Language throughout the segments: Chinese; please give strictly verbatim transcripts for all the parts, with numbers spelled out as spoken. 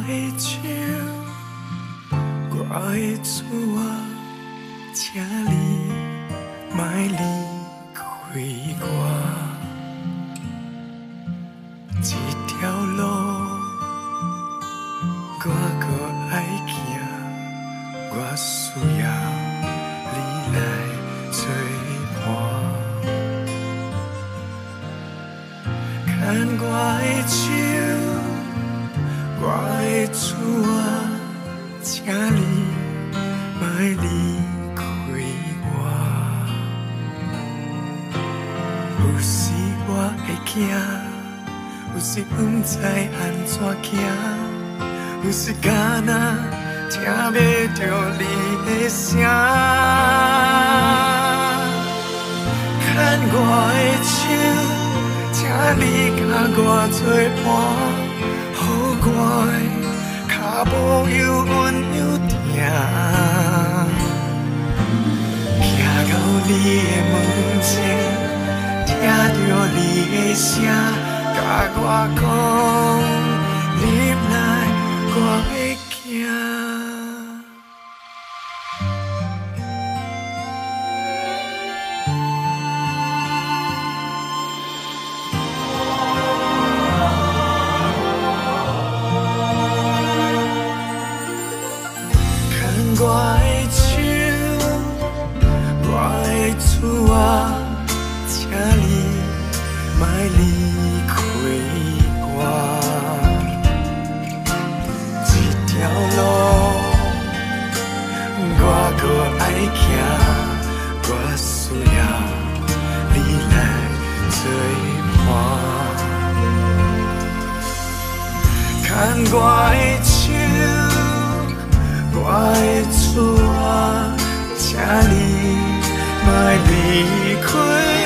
的手，我的厝啊，请你莫离开我。这条路，我搁爱行，我需要你来作伴。牵我的手。我的厝啊，请你莫离开我。有时我会惊，有时不知安怎行，有时敢若听袂着你的声。牵我的手，请你甲我作伴。予我的脚步又温又定，行到你的门前，听到你的声，甲我讲，入来我会行。我的手，我的厝啊，请你莫离开我。这条路，我搁爱行，我需要你来作伴。牵我的手。我的厝啊，请你莫离开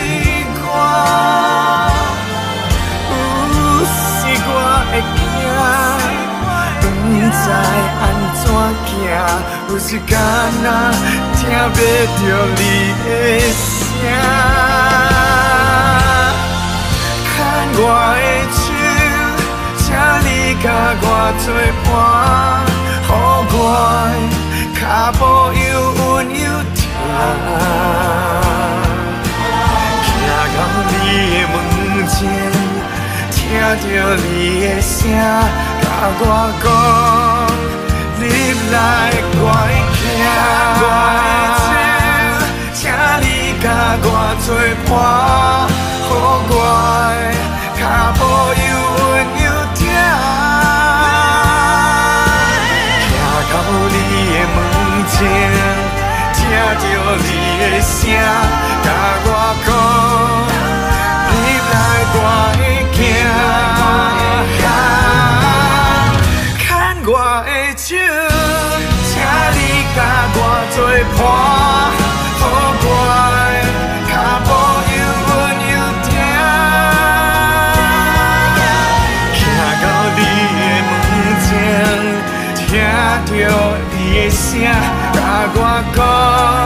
我。有时我会惊，不知安怎行，有时敢若听袂着你的声。牵我的手，请你甲我作伴。予我的脚步又温又疼，行到你的门前，听到你的声，甲我讲，入来我会行。请你甲我作伴，予我的脚步又温又疼。到你的门前，听到你的声，甲我讲，入来我会行。牵我的手，请你甲我作伴，予我的脚步又温又疼。行到你的门前。听到你的声，甲我讲。